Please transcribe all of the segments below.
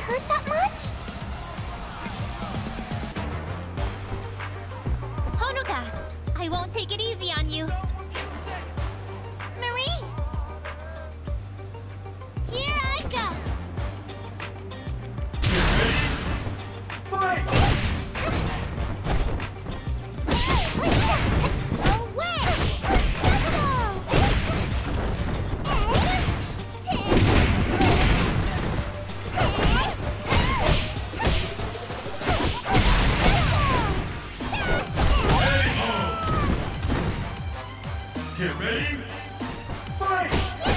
hurt that much? Honoka, I won't take it easy on you. Marie! Here I go! Fight! Get ready! Fight!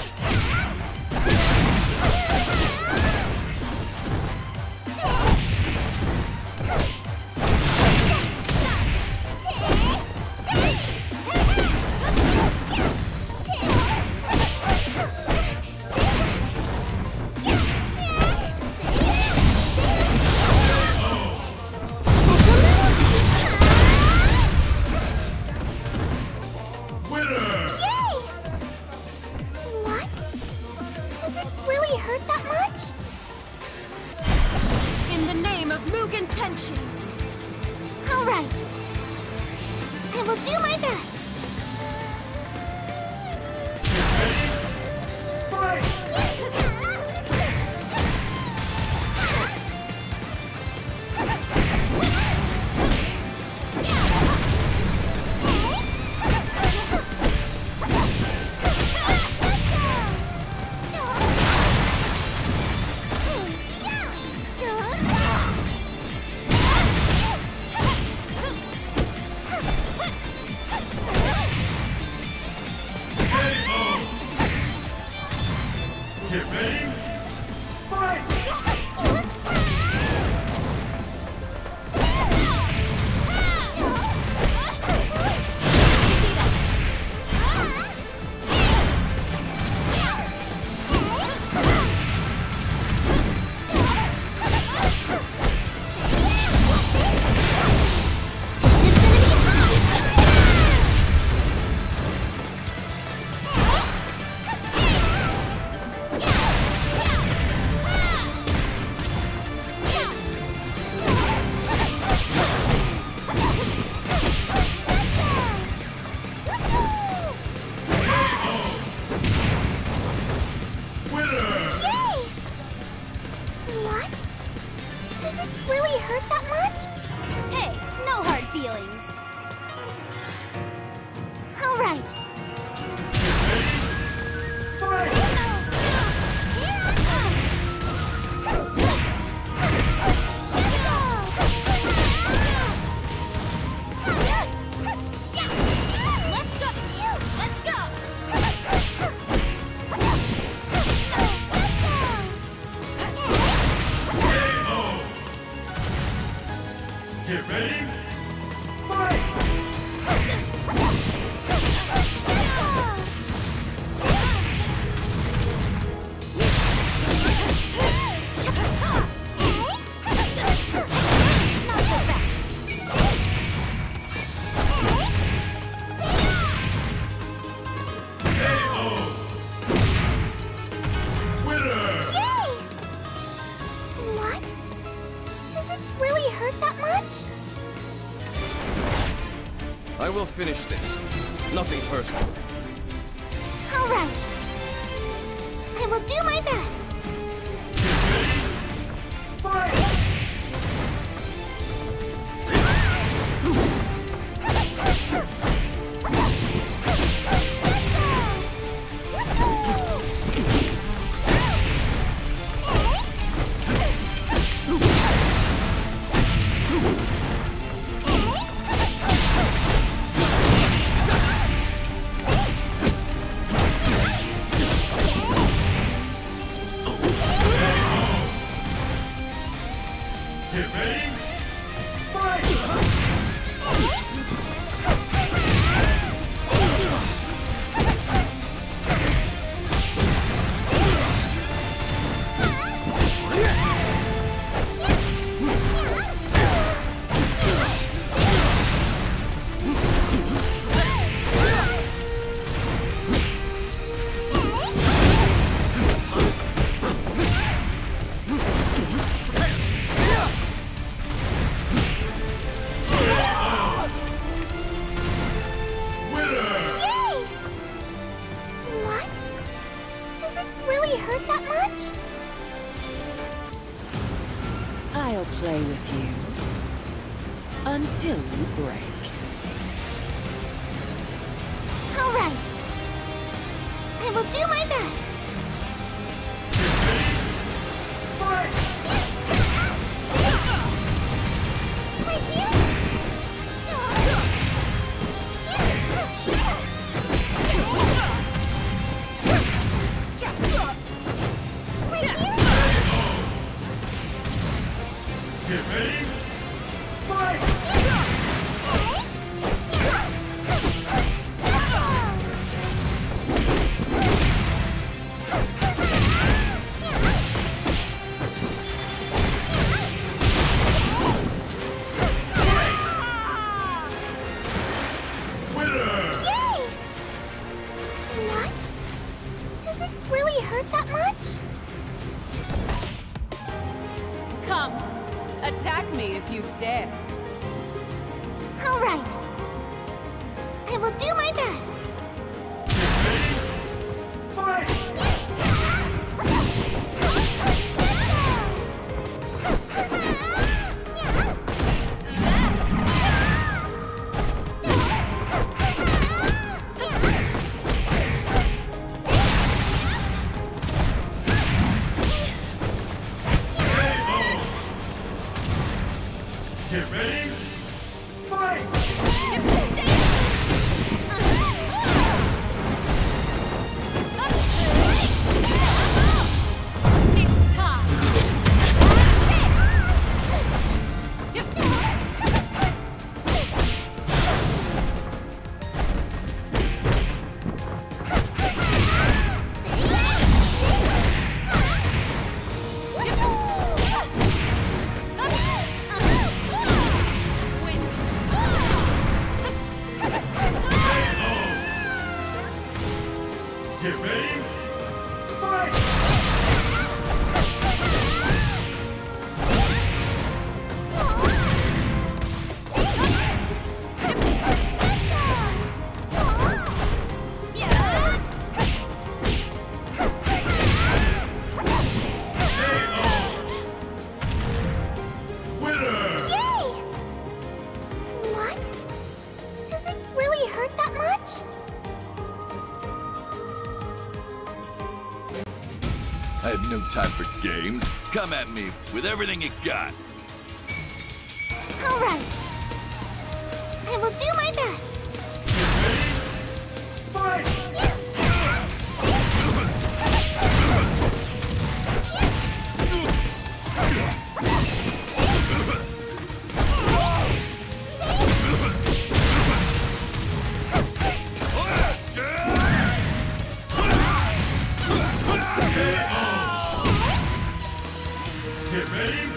All right. I will do my best. Get ready! Fight! Get ready! Fight! I will finish this. Nothing personal. All right. I will do my best. I'll play with you until you break. All right. I will do my best. Fight! Right here. Get ready! Fight! Winner! Yay! What? Does it really hurt that much? Come, attack me if you dare. All right. I will do my best. Fight! Get ready! Fight! It's time. Get ready! Fight! Winner! Yay! What? Does it really hurt that much? I have no time for games. Come at me with everything you got. All right. I will do my best. Fight! Get ready!